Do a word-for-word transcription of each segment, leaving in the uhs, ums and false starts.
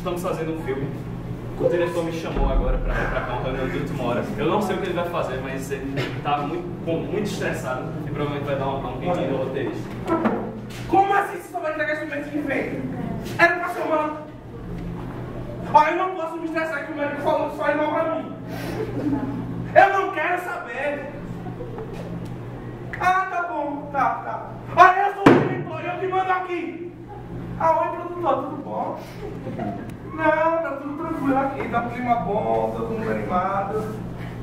estamos fazendo um filme. O diretor me chamou agora para ir para cá, uma reunião de última hora. Eu não sei o que ele vai fazer, mas ele está muito, muito estressado e provavelmente vai dar um quentinho no roteirista. Como assim você só vai entregar esse momento que vem? Era pra semana. Ó, eu não posso me estressar que o médico falou que só é mal pra mim. Eu não quero saber. Ah, tá bom, tá, tá. Ah, eu sou o diretor, eu que mando aqui. Ah, oi, produtor, tudo bom? Não, tá tudo tranquilo aqui, tá um clima bom, todo mundo animado.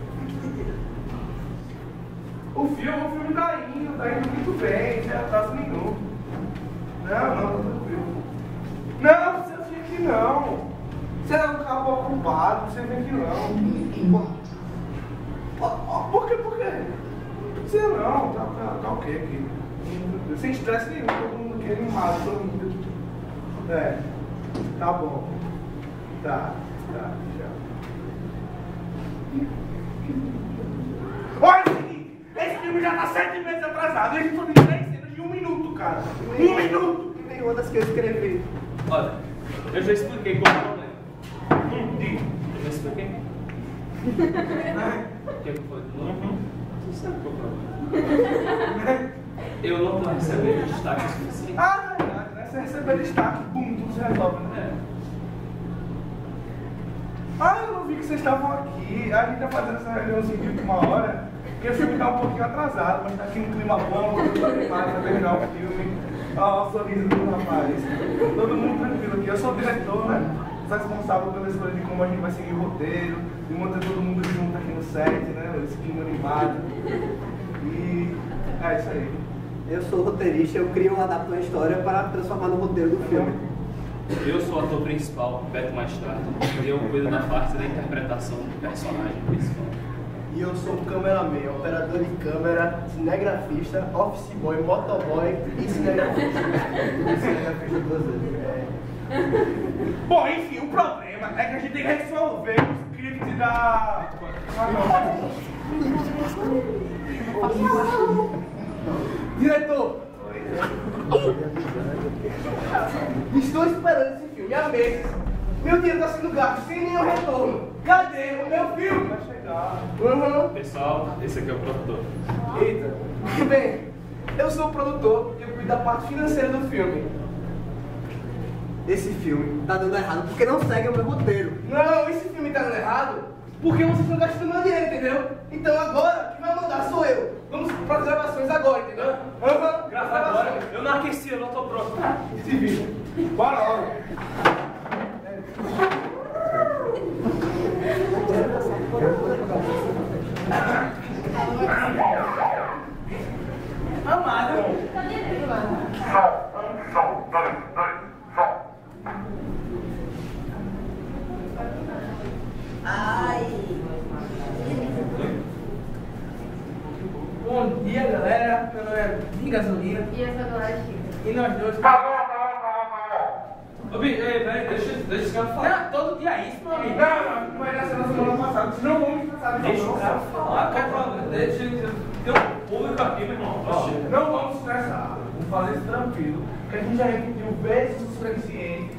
O filme, o filme tá indo, tá indo muito bem, já atrasa um minuto. Não, não, tá tranquilo. Não, você vem aqui não. Você é um cabo ocupado, você vem aqui não. Por quê, por quê? Você não, tá, tá, tá ok aqui. Sem estresse nenhum, todo mundo aqui animado, todo mundo. É, tá bom. Tá, tá, já. Olha o seguinte, esse filme já tá sete meses atrasado. Eles estão de dez cenas de um minuto, cara. Um minuto! Que nem outras que eu escrevi. Olha, eu já expliquei qual é o problema. Hum, diga. Eu já expliquei. O que foi? Uhum. Você sabe qual é o problema? Eu não estou recebendo destaque suficiente. Ah, verdade, né? Você recebeu destaque, pum, tudo se resolve, né? É. Ah, eu não vi que vocês estavam aqui. A gente tá fazendo essa reuniãozinha de última hora, porque o filme tá um pouquinho atrasado, mas tá aqui um clima bom, todo mundo animado pra terminar o filme. Ó, o sorriso do rapaz. Todo mundo tranquilo aqui. Eu sou o diretor, né? Sou responsável pela escolha de como a gente vai seguir o roteiro, de manter todo mundo junto aqui no set, né? Esse clima animado. E é isso aí. Eu sou roteirista, eu crio ou adapto uma história para transformar no roteiro do filme. Eu sou o ator principal, Beto Mais Tarde, e eu cuido da parte da interpretação do personagem principal. E eu sou o cameraman, operador de câmera, cinegrafista, office boy, motoboy e cinegrafista. Cinegrafista duas vezes. É. Bom, enfim, o problema é que a gente tem que resolver o script da... Diretor! Estou esperando esse filme há meses. Meu dinheiro está sendo gasto sem nenhum retorno. Cadê o meu filme? Vai chegar. Uhum. Pessoal, esse aqui é o produtor. Eita. E bem, eu sou o produtor e eu cuido da parte financeira do filme. Esse filme tá dando errado porque não segue o meu roteiro. Não, esse filme tá dando errado porque vocês estão gastando meu dinheiro, entendeu? Então agora, quem vai mandar sou eu. Vamos para as gravações agora, entendeu? Uhum. Grava agora. Eu não aqueci, eu não tô pronto. Se vira. Bora logo. Amado. Ai. Bom dia, galera. Meu nome é Di Gasolina. E eu sou a Chica. E nós dois... Ô, Bi, ei, velho, deixa, deixa esse cara falar. Não, todo dia é isso, meu amigo. Não, não vai nascer na semana passada. Senão vamos estressar. Deixa o cara falar, qual é o problema? Deixa, tem um público aqui, meu irmão. Oxi. Não vamos estressar. Vamos fazer isso tranquilo. Porque a gente já repetiu vezes o suficiente.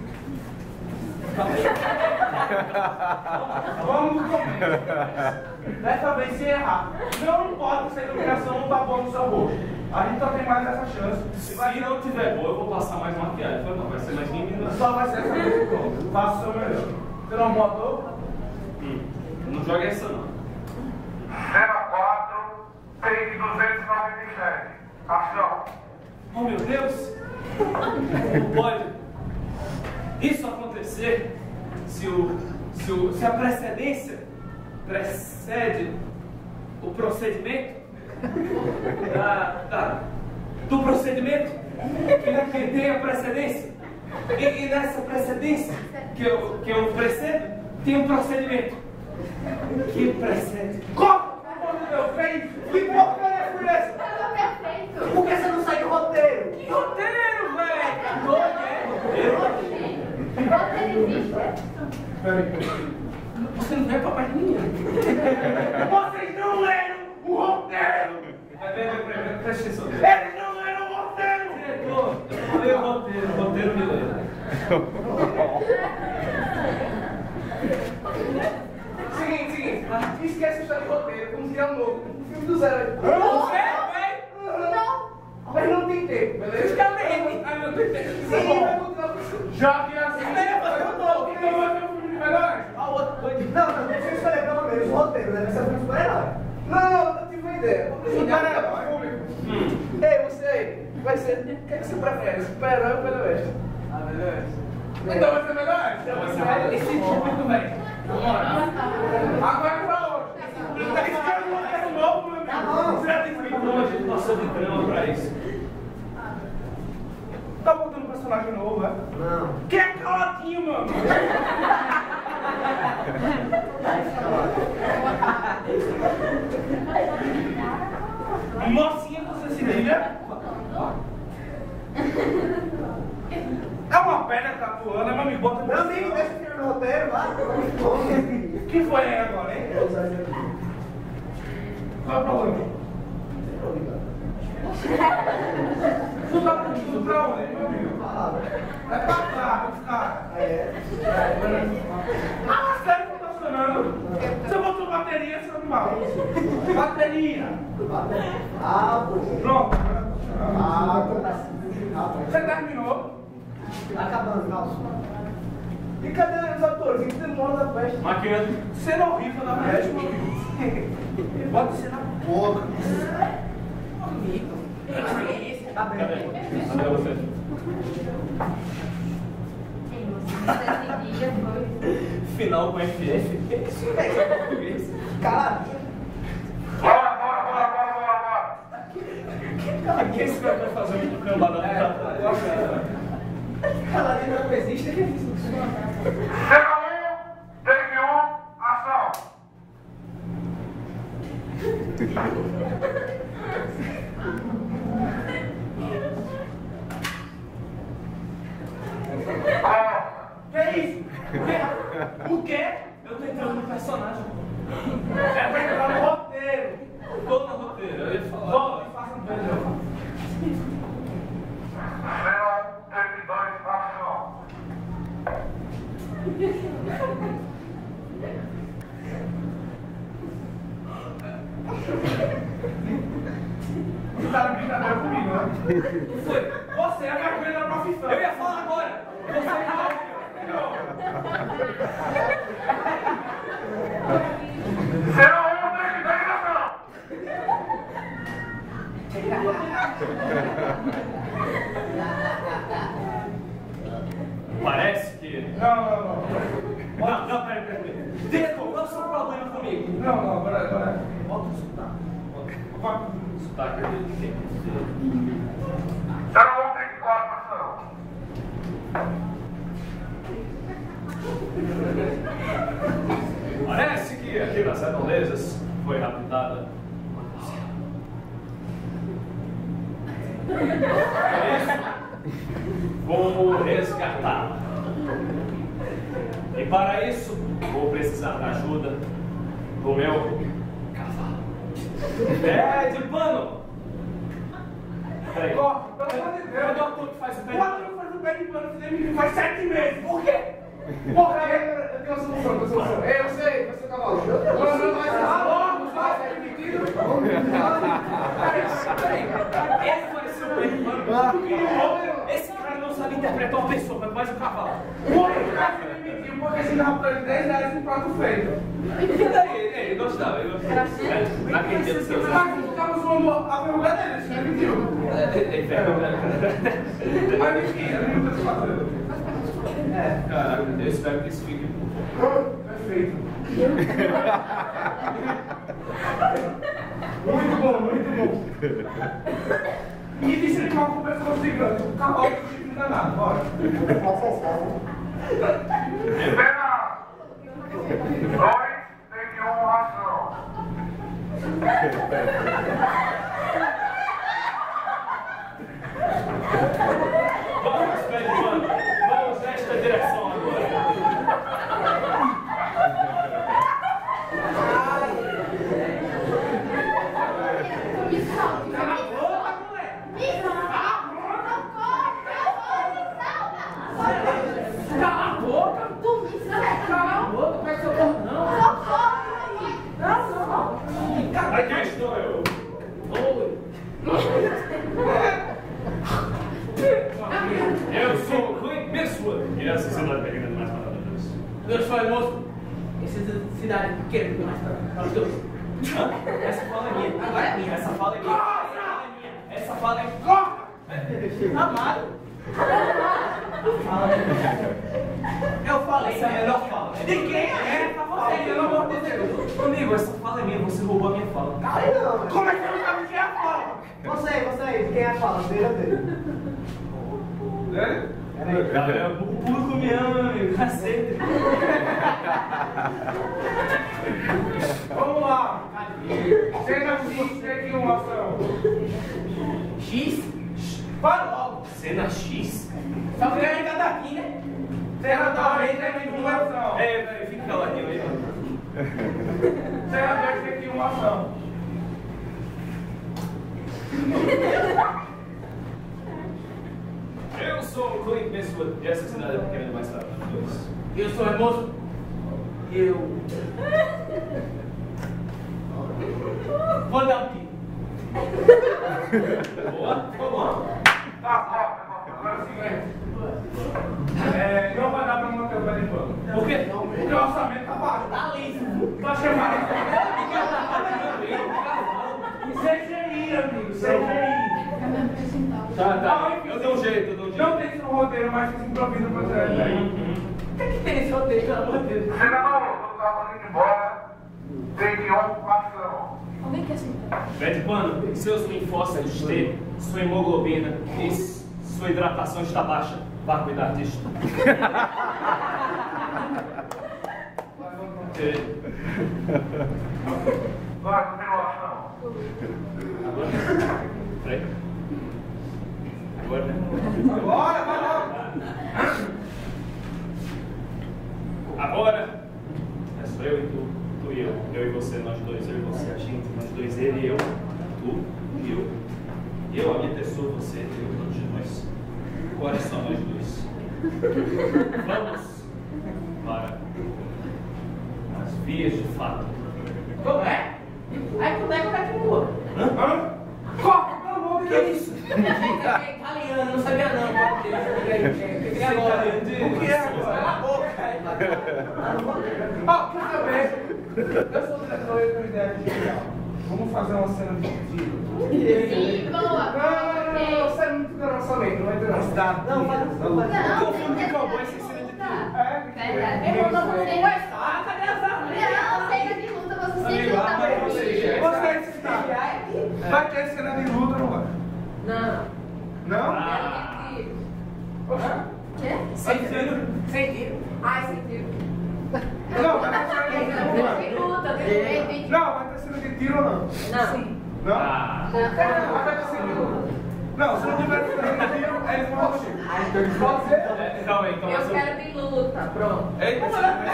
Vamos comer. Dessa vez sem errar. Não importa se a iluminação não tá boa no seu rosto. A gente só tem mais essa chance. Se não tiver boa, eu vou passar mais maquiagem. Não, vai ser mais quinze Só vai ser essa vez pronto. Faça o seu melhor. Você não botou? Hum, não joga essa não. Cena quatro, take duzentos e noventa e sete. Ação. Oh, meu Deus! Não pode isso acontecer se, o, se, o, se a precedência precede o procedimento da, da, do procedimento que, que tem a precedência. E, e nessa precedência que eu, que eu precedo, tem um procedimento que precede. Como? Meu feio? Que porcaria foi essa? Tá perfeito. Por que você não sai do roteiro? Que roteiro, velho! Que doido, é? Roteirista. Peraí. Você não é papai de ninguém. Vocês não leram o roteiro! Vai, vai, vai, vai, presta atenção. Eles não leram o roteiro! Diretor, eu não leio o roteiro, o roteiro me lê. Seguinte, seguinte. Esquece a história do roteiro. Vamos criar um novo. Um filme do zero. Não, velho, velho. Não. Mas não tem tempo, beleza? Fisicamente. Ah, não tem tempo. Sim, vai continuar com isso. Já que é assim, É, fazer um novo. então vai ter um filme de melhores. Ah, o outro. Não, não, deixa eu escolher pelo menos o roteiro, né? Vai ser um filme super-herói. Não, não, eu tive uma ideia. Super-herói, público. Ei, você aí. Vai ser. O que é que você prefere? Super-herói ou Velho Oeste? Ah, beleza. Então vai ser melhores. Esse público, velho. Na moral. Agora pra hoje. Esse cara não é novo, meu amigo. Você já tem que vir a gente passou de drama pra isso. Tá botando um personagem novo, né? Não. Que é caladinho, mano. Mocinha com cecília. É uma pedra tatuana, mas me bota Meu amigo, deixa eu tirar no roteiro, vai. O que foi aí agora, hein? Qual é o problema? Tu tá indo pra onde, meu amigo? É pra cá, os caras. Ah, sério que tá funcionando? Você botou bateria, seu animal. Bateria. Ah, pô. Pronto. Ah, pô. Você terminou? Tá acabando, calça. E cadê os atores? Que demora da peste? Maquiando. Cena horrível da peste, meu amigo. Bota cena boa. Tá bem. Cadê? Cadê você? Esse dia foi. Final com F F. Isso é português. Cara, Bora, bora, bora, bora, bora, bora. Aqui esse cara vai fazer um cambada no prato. caladinho não existe, é isso. Cena um, take um, ação. Que é isso? O quê? O quê? Eu tô entrando no personagem. É pra entrar no roteiro. Tô no roteiro, eu ia falar. Volta e faça um beijo. Cena um, take dois, ação. Você tá de brincadeira comigo, né? Foi. Você é a vergonha da profissão. Eu ia falar agora. Você não. Cena um, take dois, ação. Parece que. Não, não, não. Não, não, peraí, peraí. Desculpa, qual é o seu problema comigo? Não, não, agora, agora. Bota o sotaque. Sotaque dele tem que ser. Cena um, take quatro, ação. Parece que aqui nas redondezas foi raptada uma castelo. Por isso, vou resgatá-la. E para isso, vou precisar da ajuda do meu cavalo. É de pano! Peraí. Corta, pelo amor de É o Deus. doutor que faz o pé de Quando pano. eu faço o pé de pano, você faz sete meses. Por quê? Por quê? Eu tenho uma solução, eu tenho uma solução. Ei, eu sei, você cavalo. Quando não vai ser logo, vai ser repetido. Esse vai ser o pé de pano. Esse cara não sabe interpretar uma pessoa, mas faz o cavalo. Por que o cara se demitiu? Porque se dava pra ele dez reais em prato feito. E daí? Ele gostava, ele gostava. Naquele dia do seu Mas tu tava zoando a pergunta dele, ele se demitiu. Mas enfim, ele não tá se fazendo. Caraca, eu espero que isso fique. Perfeito. Muito bom, muito bom. E disse ele mal com pessoas gigantes. O cavalo do chifre enganado, bora. Cena dois, take um, ação. Vamos, pé de pano. Vamos nesta direção agora. Cala a boca! Cala a boca! Pega seu corpo necessidade de querer mais para os dois. Essa fala é minha. Agora é minha. Essa fala é minha. Essa fala é minha. Corta! Amado. Eu falei. Essa é a melhor fala. De quem é? Pra você, pelo amor de Deus. Amigo, essa fala é minha. Você roubou a minha fala. Aí não. Como é que eu não sabe quem é a fala? Você, você, quem é a fala? Dele ou dele? É? Galera, o público me ama, meu amigo. Cacete. Vamos lá. Cena X, aqui uma ação. X? Para logo. Cena X? Só que é cada aqui, né? Cena dois, aqui uma ação. É, peraí, fica caladinho aí, mano. Cena dois, aqui uma ação. Eu sou o Clint Eastwood e essa cidade é pequena mais tarde. Eu sou hermoso. Eu. Vou dar um tiro. Boa? Ficou bom? Tá, ó, agora é o seguinte. É, não vai dar pra manter o pé de pano. Por quê? Porque o orçamento tá baixo. Tá liso. Tá chamando. C G I, amigo, C G I. Tá, tá. Eu dou um jeito, eu dou um jeito. Não tem isso no roteiro, mas vocês improvisam pra trás aí. O que é que tem nesse roteiro, pelo amor de Deus? Senador, eu tava indo embora. Take um, ação. Alguém quer sentar? Pede pano, seus linfócitos T, sua hemoglobina e sua hidratação está baixa. Vá cuidar disso. Vai, continuação. Agora? Peraí. Agora, né? Bora, vai logo. Agora, é só eu e tu, tu e eu. Eu e você, nós dois, eu e você, a gente, nós dois, ele e eu, tu e eu. Eu, a minha pessoa, você, eu, todos nós. Agora é só nós dois. Vamos para as vias de fato. Como é? Aí como é que vai continuar? Hã? Corta, pelo amor de Que Deus. isso? É italiano, não sabia não. Pode ter, não sabia não. O que é agora? Cala a boca. Ó, quer saber? Eu sou o diretor e eu tenho ideia de genial. Vamos fazer uma cena divertida. Sim, boa. Não, não, não, não, não, você é muito do orçamento, não vai ter nada. Não, faz isso, não faz isso. Então, filme de cowboy sem cena de tiro. É, Verdade. Eu não vou conversar, cadê as armas? Não, cena de luta, você sempre Amigo, luta ah, por você mim. já- Você está. Vai ter cena de luta ou não vai? Não. Não? Ah, Poxa. Quê? Sem tiro. Sem tiro. Ai, sem tiro. Não, vai ter cena de luta ou não vai? Tem luta, tem luta. Não, vai ter cena de tiro ou não? Não. Não? ah. Não, vai ter cena de luta. Não, se não tiver cena de tiro, eles vão assistir. Pode ser? É, calma aí, calma aí. Eu quero de luta, pronto. Eita,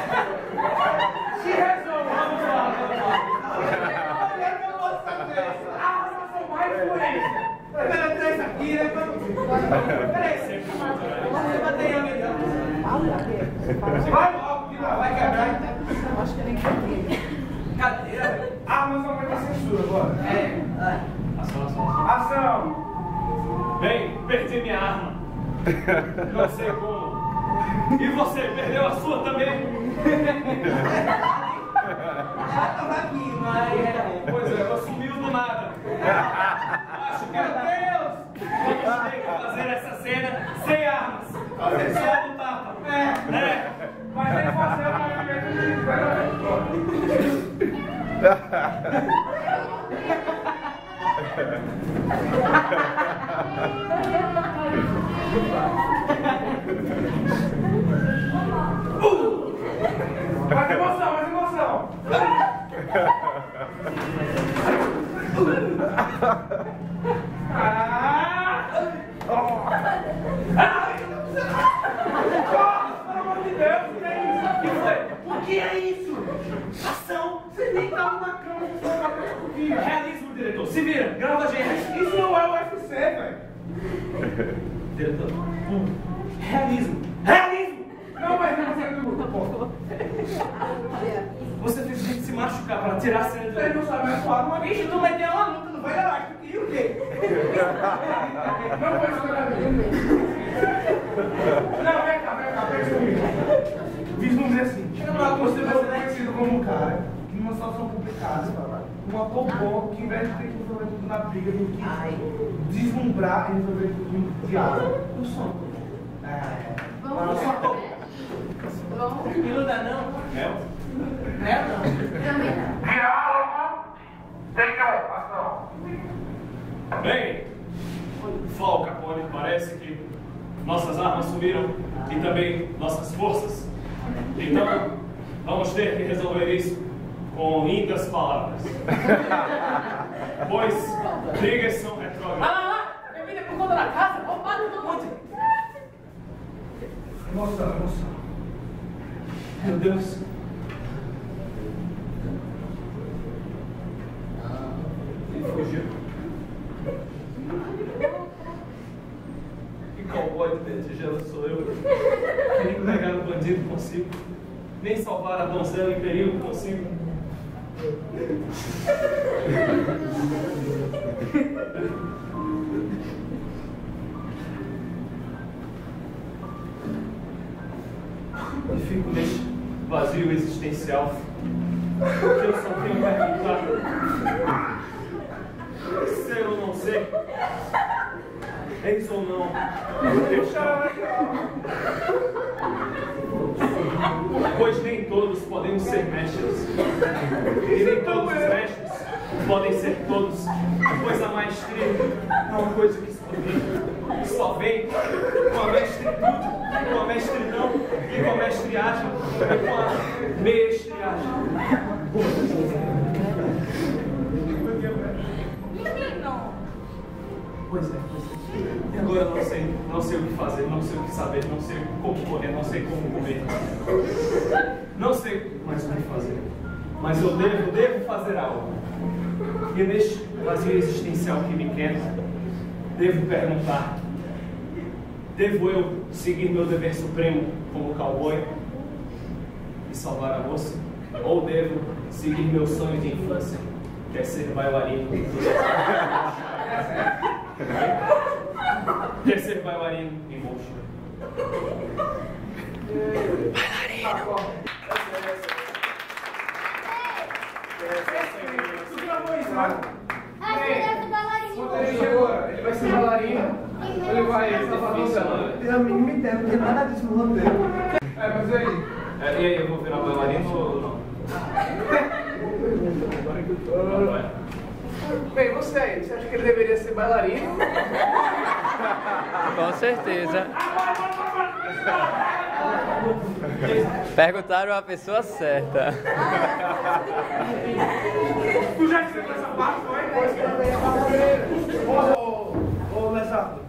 Se resolve, vamos lá, vamos lá. Olha que eu vou fazer. Ah, eu sou mais influência. Primeira três aqui, né? Peraí, você bater a melhor. Vai logo, que não vai quebrar. Acho que nem Cadeira, velho. Ah, mas aumenta a censura agora. É. Ação, ação. Ação. Bem, perdi minha arma. Não sei como. E você perdeu a sua também? Já tava aqui, mas... Pois é, ela sumiu do nada. Acho que, meu Deus, vamos ter que fazer essa cena sem armas. Só no tapa. É. É. Mas ele fazer o movimento de pera. Mais emoção, mais emoção. Ah! Ah! Pelo amor de Deus, o que é isso? O que foi? O que é isso? Ação! Você nem tava na cama com o seu cabelo comigo. Realismo, diretor. Se vira, grava a gente. Isso não é o U F C, velho. Diretor. Realismo. Realismo! Não vai ter cena de luta, pô. Você fez a gente se machucar para tirar a cena Você de não sabe atuar numa bicha, tu meteu uma luta, não vai dar, tu queria o quê? Não foi isso, não, vem cá, vem cá, vem comigo. Vislumbre assim. Você vai ser conhecido como um cara situação complicada. Um ator bom que, ao invés de ter que resolver tudo na briga, tem que deslumbrar e resolver tudo no diálogo. O som. É. Vamos Só ver, tô- né? Vamos. Miluda não. É? É não. Também não. Diálogo. Tenham ação. Bem, Flau Capone, parece que nossas armas sumiram e também nossas forças. Então, vamos ter que resolver isso com indas palavras. Pois brigas são Ah, retrógradas. lá, lá. Bebida por conta da casa. Roubado todo mundo. Emoção, emoção. Meu Deus. Ele fugiu. Que cowboy de dente de gelo sou eu? Nem pegar o bandido consigo. Nem salvar a donzela em perigo consigo. E fico neste vazio existencial que eu só tenho perguntado: ser ou não ser? Eis ou não? Pois nem todos podemos ser mestres. E nem todos os mestres podem ser todos. Pois a maestria é uma coisa que só vem, que só vem com a mestritude, com a mestridão, e com a mestriagem, e com a mestriagem. Menino. Pois é, pois é. E agora eu não sei, não sei o que fazer, não sei o que saber, não sei como correr, não sei como comer. Não sei mais o que fazer. Mas eu devo, devo fazer algo. E neste vazio existencial que me quer, devo perguntar: devo eu seguir meu dever supremo como cowboy e salvar a moça? Ou devo seguir meu sonho de infância, que é ser bailarino? Quer ser bailarino em Bolshoi? Tu gravou isso, né? Ah, você deve ser bailarino. Quando ele chegou, ele vai ser bailarino. Ele vai salvar a donzela. Tem a mínima ideia, não tem nada disso no roteiro. É, mas e aí? É, e aí, eu vou virar bailarino ou não? Não vai. Bem, você aí, você acha que ele deveria ser bailarino? Com certeza. Perguntaram a pessoa certa. Tu já escreveu essa parte, foi? Ô, ô, ô, Alessandro.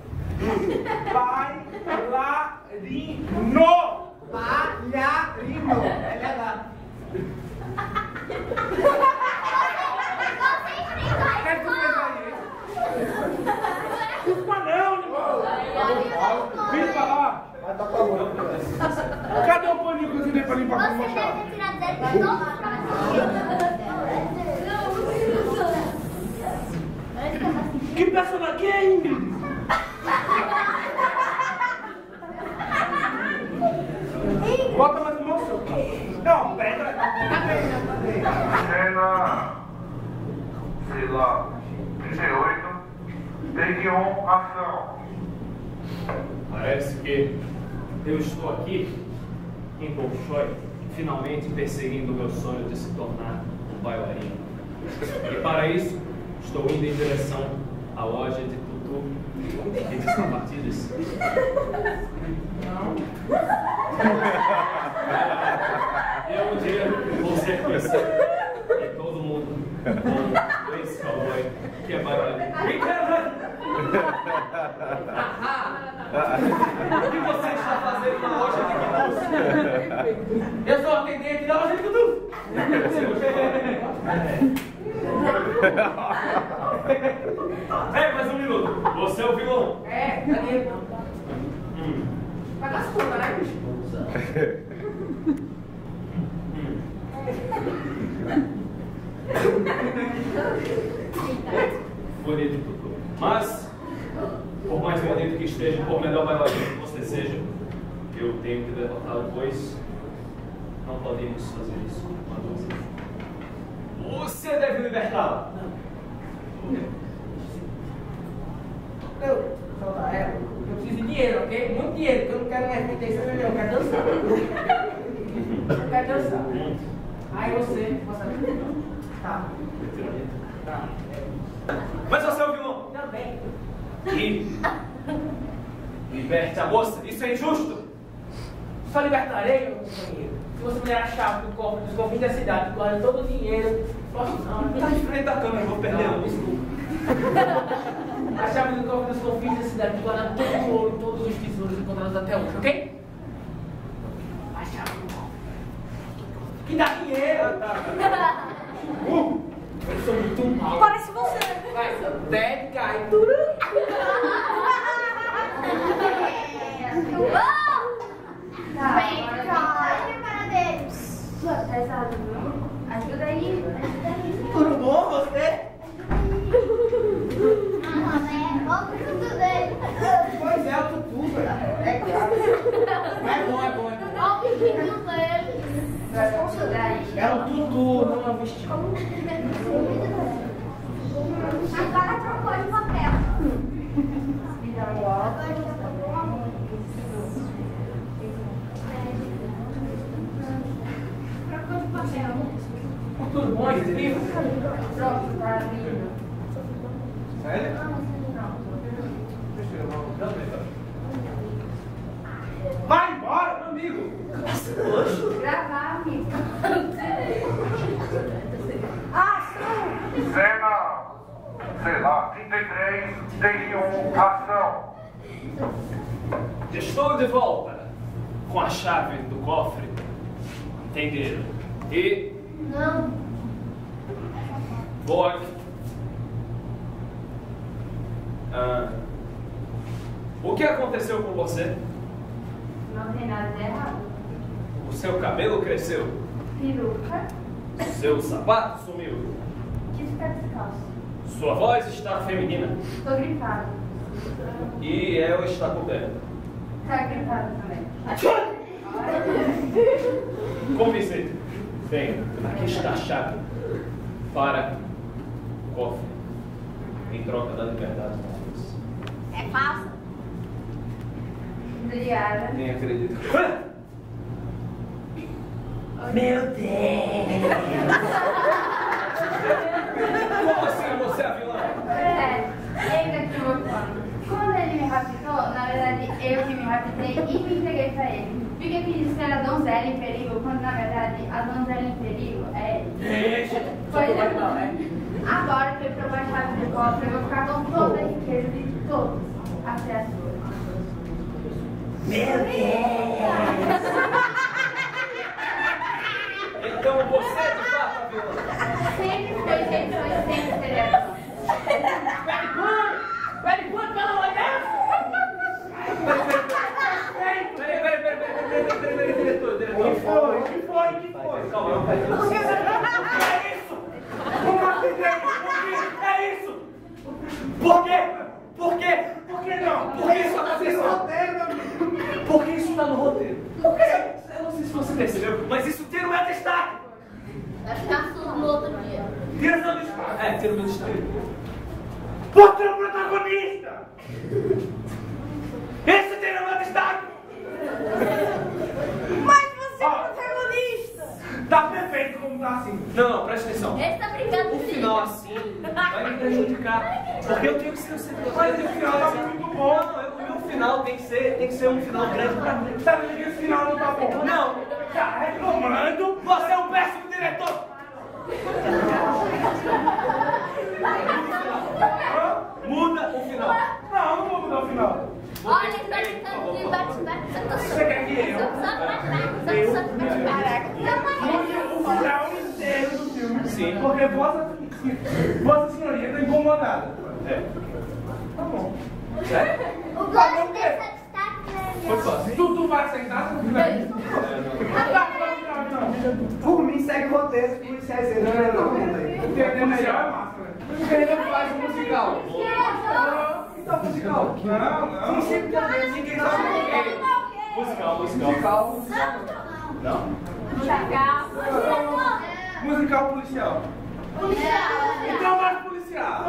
Bailarino! Bailarino! É legal. Quer que tu fez aí? Desculpa não, irmão! Vem pra lá! Cadê o paninho que eu tirei pra limpar com o Você machado? deve ter tirado dele pra dobrar. Que personagem que é, Ingrid? Bota mais emoção. Não, pedra. Cena, sei lá, trinta e oito, take on, ação. Parece que eu estou aqui em Bolshoi, finalmente perseguindo o meu sonho de se tornar um bailarino. E para isso, estou indo em direção à loja de tutu e de sapatilhas. E eu um dia vou ser conhecido e todo mundo como esse cowboy que é bailarino. E Kevin! O que você está fazendo na loja de tutu? Eu sou atendente da loja de tudo. Ei, mais um minuto. Você é o vilão. É, cadê? Hum. Tá gastando, né, bicho? Bonito tudo. Mas, por mais bonito que esteja, por melhor bailarino que você seja, eu tenho que derrotá-lo, pois não podemos fazer isso com a donzela. Você deve libertá-la. Eu, soltar ela. Eu preciso de dinheiro, ok? Muito dinheiro, porque eu não quero mais vender isso, eu quero dançar. Eu quero dançar. Aí você, você... Tá. Tá. Mas você é o vilão. Também. E liberte a moça. Isso é injusto. Só libertarei, meu companheiro, se você me der a chave do cofre dos confins da cidade, guarda todo o dinheiro. Posso não, Tá de frente da câmera, eu vou perder. Não, desculpa. A chave do cofre dos confins da cidade, guarda todo o ouro, todos os tesouros encontrados até hoje, ok? A chave do cofre. Que dá dinheiro! Uh, eu sou muito mal. Parece você. Vai, deve cair. Vem cá. Prepara deles. Ajuda aí. Ajuda aí. Tudo bom, você? Ah, né? Olha o tudo dele. Pois é, o tutu, é claro. É bom, é bom, é bom. Olha o pintinho dele. É um tutu, não é um vestido. Agora trocou de papel. Agora já tá bom. Trocou de papel. Tudo bom, incrível? Pronto, tá vindo. Sério? Vai embora, meu amigo. Gravar, amigo. Cena, sei lá, trinta e três, take um, ação. Estou de volta com a chave do cofre. Entenderam? E Não. vou aqui. Ah, o que aconteceu com você? Não tem nada de errado. O seu cabelo cresceu? Peruca. Seu sapato sumiu? Quis ficar descalço. Sua voz está feminina? Tô gripado. E ela está com dela. Tá gripado também. Convincente. Bem, aqui está a chave para o cofre. Em troca da liberdade da moça. É falsa. Obrigada. Nem acredito. Meu Deus! Como assim você é a vilã? É, ele que voltando. Quando ele me raptou, na verdade eu que me raptei e me entreguei pra ele. Fiquei fingindo que era a donzela em perigo, quando na verdade a donzela em perigo é ele. Deixa! Só Pois que vai é. não, né? Agora que ele provou a chave do cofre, eu vou ficar com toda a riqueza de todos até a sua. Meu Deus! Então você é de fato a vilã. Sempre foi, sempre foi, sempre será. Very good! Very good, pelo amor de Deus! Peraí, peraí, peraí, peraí, peraí, peraí, peraí, diretor, diretor. Que foi? Que foi? Que foi? Calma, eu vou fazer É isso? Como assim, Deus? É isso? Por quê? Por quê? Por que não? Por que isso aconteceu? roteiro, meu amigo. Porque isso está no roteiro. Por quê? Eu não sei se você percebeu, mas isso tira o meu destaque. Vai ficar surdo no outro dia. Tira o meu destaque. É, tira o meu destaque. Você é o protagonista. Esse tira o meu destaque. Mas você Ó. é o protagonista! Tá perfeito como tá assim. Não, não, presta atenção. Ele tá brincando O comigo. final assim vai me prejudicar. Porque eu tenho que ser o centro. Mas o final tá muito bom. Não, eu- o meu final tem que ser, tem que ser um final grande pra mim. Tá vendo que esse final não tá bom? Não, Tá reclamando? você é um péssimo diretor. Hã? Muda o final. Não, não vou mudar o final. Olha, ele tá brincando de bate-bate. Você quer que eu? Eu? O final inteiro do filme. Sim. Porque Vossa, vossa Senhoria tá incomodada. É. Tá bom. O gosto dessa destaque, né? Foi fácil. Tu, tu vai sentar, tu vai. Tá, não, não, não. Por mim, segue o roteiro, os policiais entram na noventa aí. Entender melhor é massa, né? Porque ele não faz um musical. Então, musical. Não, não. Não sempre também, ninguém sabe o que é. Musical, musical. Musical. Não. Musical policial. Então vai pro policial.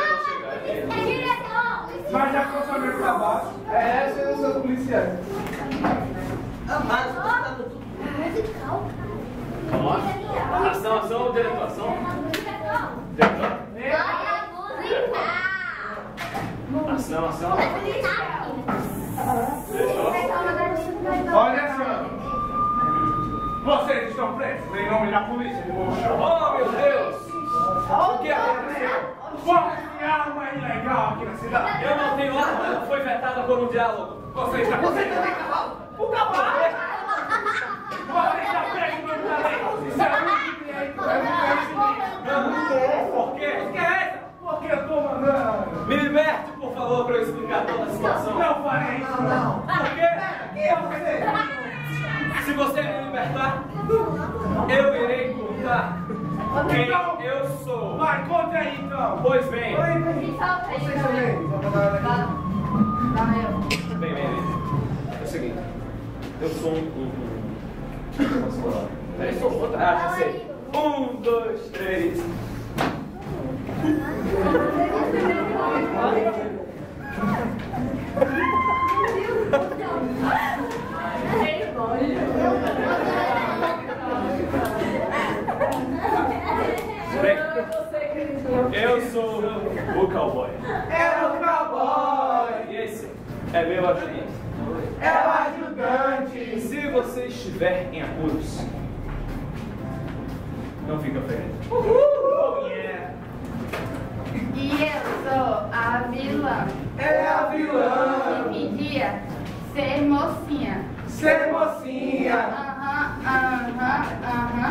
Mas já ficou sabendo pra baixo. É, vocês não são policiais. Vamos lá. Ação, ação, diretor, ação. Diretor. Ação, ação. Olha só. Vocês estão presos em nome da polícia de Mochão. Oh, meu Deus! O que aconteceu? Qual é a arma ilegal aqui na cidade? Eu não tenho arma, ela foi vetada por um diálogo. Você está preso. Você também, cavalo? O cavalo? Você está preso pelo talento. Isso é muito direito. Por quê? Por que é essa? Porque eu estou mandando. Me liberte, por favor, para eu explicar toda a situação. Não farei isso, não. Por quê? Quem é você? Se você me libertar, eu irei contar quem Então, eu sou. vai, conte aí então. Pois bem. Vocês também. Bem, bem, bem. É o seguinte. Eu sou um... um, um... Posso falar? Eu sou outra. Ah, já sei. Um, dois, três. Bem, eu sou o cowboy. É o cowboy. E esse é meu agente. É o ajudante. Se você estiver em apuros, não fica feliz. Oh, yeah. E eu sou a vilã. É a vilã. Que pedia ser mocinha. Ser mocinha. Aham, aham, aham.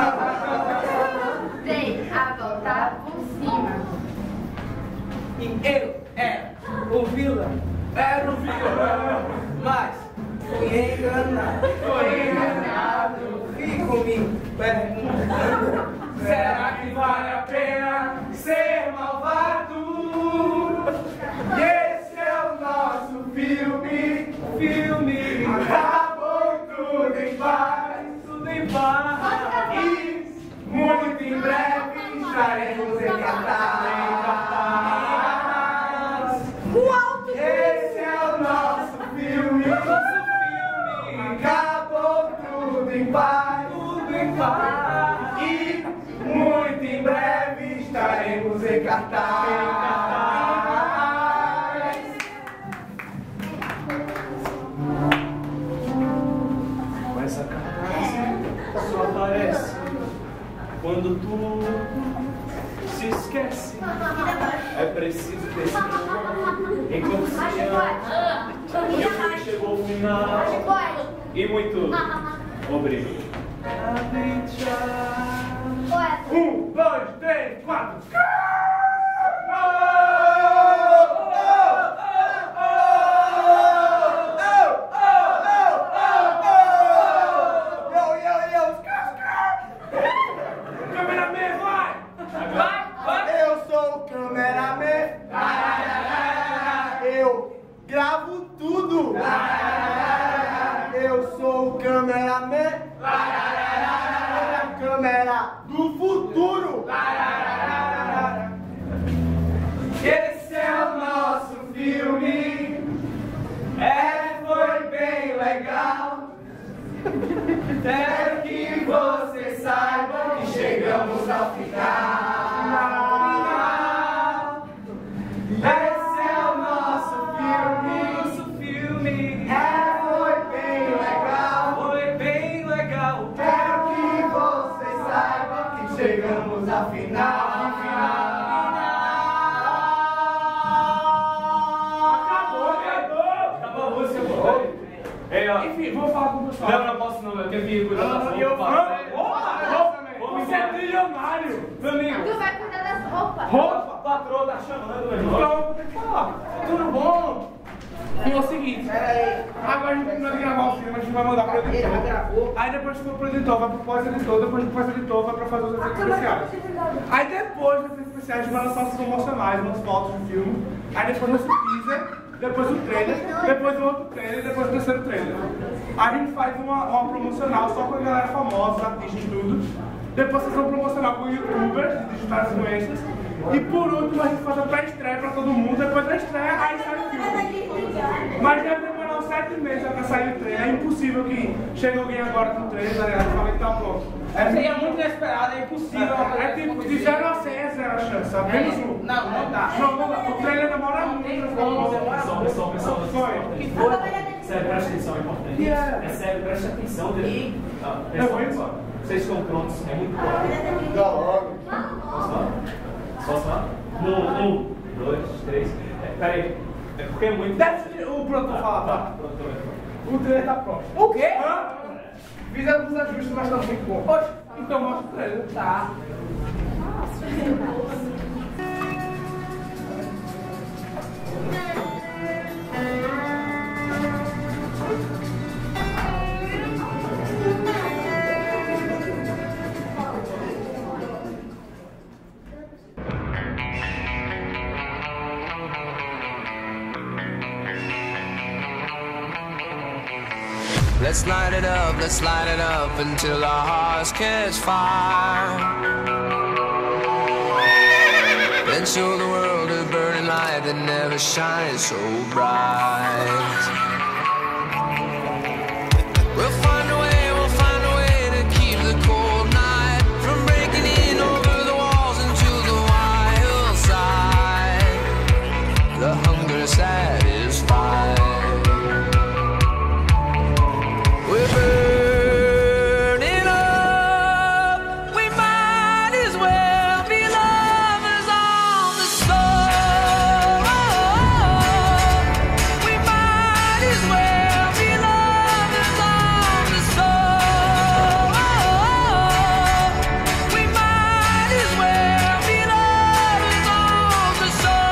Dei a volta por cima. E eu era o vilão. Era o vilão. Mas fui enganado. Foi enganado. Fico me perguntando. Será que vale a pena ser malvado? E esse é o nosso filme. Filme, Acabou tudo em paz. tudo em paz. E muito em breve estaremos em cartaz. Esse é o nosso filme. Nosso filme, Acabou tudo em paz. tudo em paz. E muito em breve estaremos em cartaz. Mas essa cartaz só aparece quando tu se esquece. É preciso ter esse inconsciente. E o filme chegou ao final. E muito obrigado. Um, dois, três, quatro. Cameraman, vai! Vai, vai! Eu sou o cameraman. Eu gravo tudo. Eu sou o cameraman. Câmera do futuro. Esse é o nosso filme. É, foi bem legal. Quero que vocês saibam que chegamos ao final. Esse é o nosso filme. Nosso filme É, foi bem legal. foi bem legal. Quero que vocês saibam que chegamos ao final. Acabou, acabou. Acabou a música, pô. Ei, ó. Enfim, vou falar com o pessoal. Não, não posso não, eu tenho que cuidar das E eu roupas. vou. Opa, Vamos você é embora. trilionário. Meu amigo, Tu vai cuidar das roupas. Roupa. a patroa tá chamando, meu irmão. Então, vou ter que falar. Tudo bom? E é o seguinte, agora a gente terminou de gravar o filme, a gente vai mandar pro editor. Aí depois que for pro editor, vai pro pós-editor, depois do pós-editor vai pra fazer os efeitos especiais. Aí depois dos efeitos especiais a gente vai lançar os promocionais, umas fotos do filme. Aí depois lança o teaser, depois o trailer, depois o outro trailer, depois o terceiro trailer. Aí a gente faz uma, uma promocional só com a galera famosa, os artistas e tudo. Depois vocês vão promocionar com youtubers de digitais influencers. E por último a gente faz a pré-estreia pra todo mundo. Depois da estreia, aí sai o filme. Mas deve demorar uns sete meses até sair o trailer. É impossível que chegue alguém agora com o trailer, tá ligado? Fala que tá pronto. É, seria muito inesperado, é impossível. É, é tipo, de zero a cem é zero a chance, sabe? Menos um. Não, não dá. Não, não dá. O trailer demora muito. Pessoal, pessoal, pessoal. Foi. Que foi? Sério, presta atenção, é importante. Yeah. É sério, presta atenção. Dele. Ah, Eu vou pessoal, vocês estão prontos, é muito importante. Dá logo. Posso falar? Posso falar? Um, um, dois, três. É, peraí. É porque é muito. Desce o pronto pra falar, tá? Pronto, pronto. O trailer tá pronto. O quê? Hã? Fiz alguns ajustes, mas tá muito bom. Oxe, então mostra o trailer. Tá. Let's light it up, let's light it up until our hearts catch fire. Then show the world a burning light that never shines so bright. We'll find a way, we'll find a way to keep the cold night from breaking in over the walls into the wild side. The hunger satisfied. We're burning up. We might as well be lovers on the soul. We might as well be lovers on the soul. We might as well be lovers on the soul.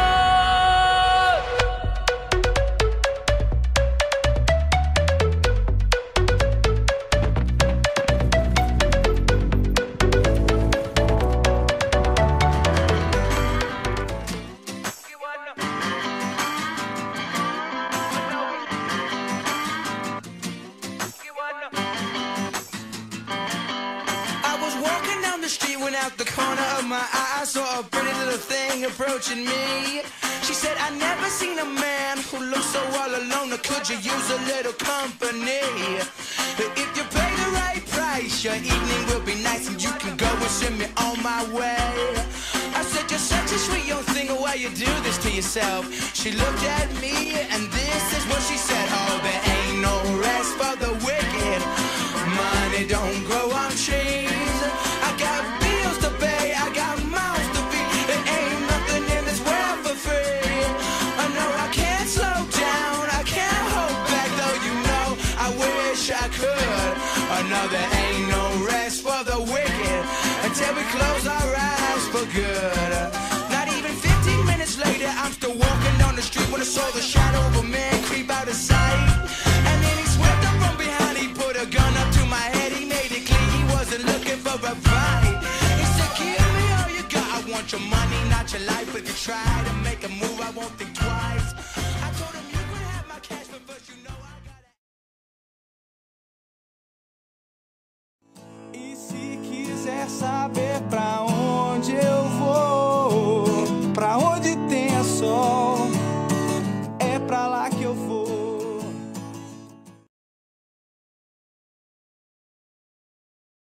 I was walking down the street when out the corner of my eye I saw a pretty little thing approaching me. She said, I never seen a man who looks so all alone. Or could you use a little company? If you pay the right price, your evening will be nice and you can go and send me on my way. I said, you're such a sweet young thing, why you do this to yourself? She looked at me and this is what she said. Oh, there ain't no rest for the wicked. Money don't grow on trees. I got bills to pay, I got mouths to feed. There ain't nothing in this world for free. I know I can't slow down, I can't hold back, though you know I wish I could. I know there ain't no rest for the wicked until we close our eyes for good. Not even fifteen minutes later, I'm still walking down the street when I saw the shadow of a man creep out of sight. And then he swept up from behind, he put a gun up to my head, he made it clear he wasn't looking for a fight. He said, give me all you got, I want your money, not your life. If you try to make a move, I won't think twice. I told him you could have my cash, but first you know I gotta... E se quiser saber pra